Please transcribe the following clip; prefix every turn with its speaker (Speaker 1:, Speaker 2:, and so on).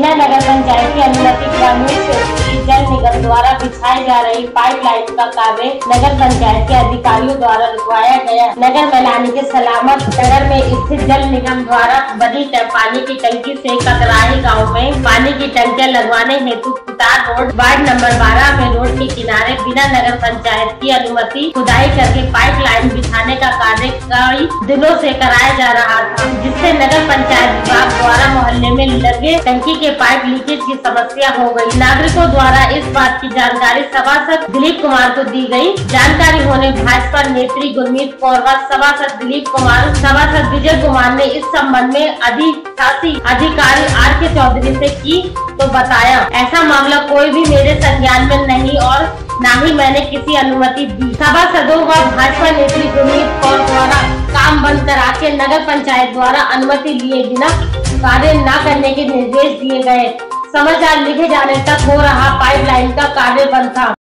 Speaker 1: बिना नगर पंचायत की अनुमति ग्रामीण क्षेत्र की जल निगम द्वारा बिछाई जा रही पाइपलाइन का कार्य नगर पंचायत के अधिकारियों द्वारा रुकवाया गया। नगर मैलानी के सलामत नगर में स्थित जल निगम द्वारा बनी पानी की टंकी से कतराही गाँव में पानी की टंकियां लगवाने हेतु कुतार रोड वार्ड नंबर 12 में रोड के किनारे बिना नगर पंचायत की अनुमति खुदाई करके पाइपलाइन बिछाने का कार्य कई दिनों से कराया जा रहा था, जिससे नगर पंचायत विभाग द्वारा मोहल्ले में लगे टंकी के पाइप लीकेज की समस्या हो गई। नागरिकों द्वारा इस बात की जानकारी सभासद दिलीप कुमार को दी गई। जानकारी होने भाजपा नेत्री गुरमीत कौर व सभासद दिलीप कुमार सभासद विजय कुमार ने इस संबंध में अधिकारी R.K. चौधरी से की तो बताया, ऐसा मामला कोई भी मेरे संज्ञान में नहीं और न ही मैंने किसी अनुमति दी। सभासदों व भाजपा नेत्री गुरमीत कौर द्वारा काम बंद करा के नगर पंचायत द्वारा अनुमति लिए बिना कार्य न करने के निर्देश दिए गए। समाचार लिखे जाने तक हो रहा पाइपलाइन का कार्य बंद था।